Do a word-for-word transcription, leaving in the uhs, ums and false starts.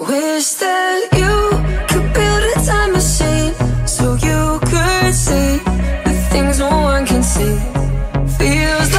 Wish that you could build a time machine so you could see the things no one can see. Feels like